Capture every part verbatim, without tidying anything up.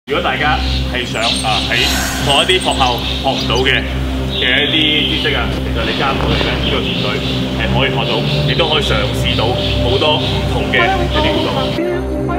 如果大家係想啊喺某一啲學校學唔到嘅嘅一啲知識啊，其實你加入我哋嘅呢個團隊係可以學到，亦都可以嘗試到好多唔同嘅一啲活動。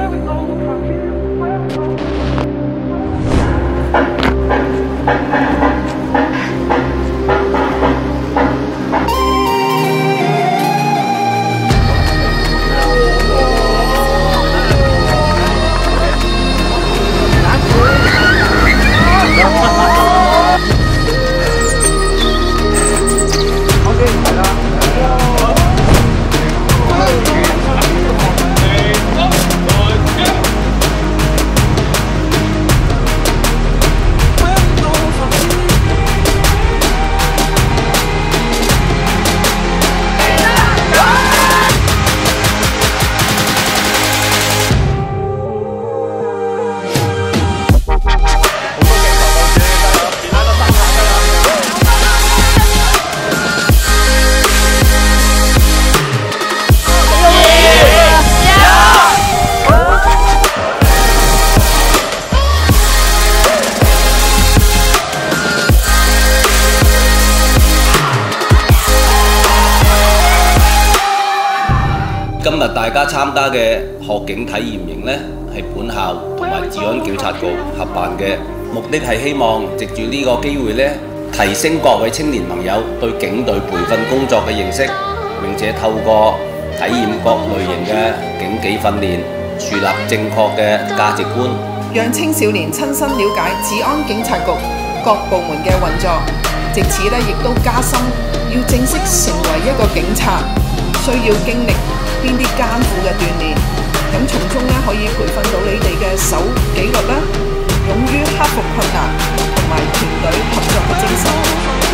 今日大家參加嘅學警體驗營呢，係本校同埋治安警察局合辦嘅，目的係希望藉住呢個機會呢，提升各位青年朋友對警隊培訓工作嘅認識，並且透過體驗各類型嘅警紀訓練，樹立正確嘅價值觀， 讓青少年親身了解治安警察局各部門嘅運作，藉此呢亦都加深要正式成為一個警察需要經歷邊啲艱苦嘅鍛鍊，咁從中咧可以培訓到你哋嘅守紀律啦，勇於克服困難同埋團隊合作嘅精神。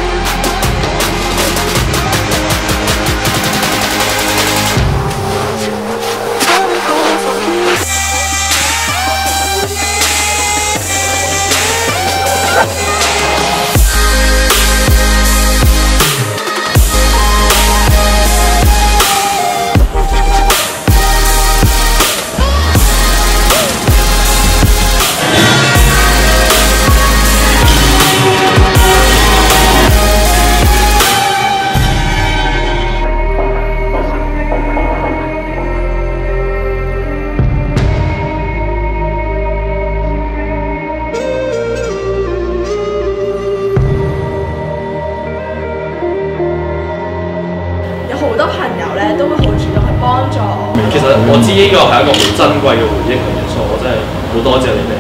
好多朋友咧都會好主動去幫助我。 其實我知呢個係一個好珍貴嘅回憶嚟嘅，所以我真係好多謝你哋。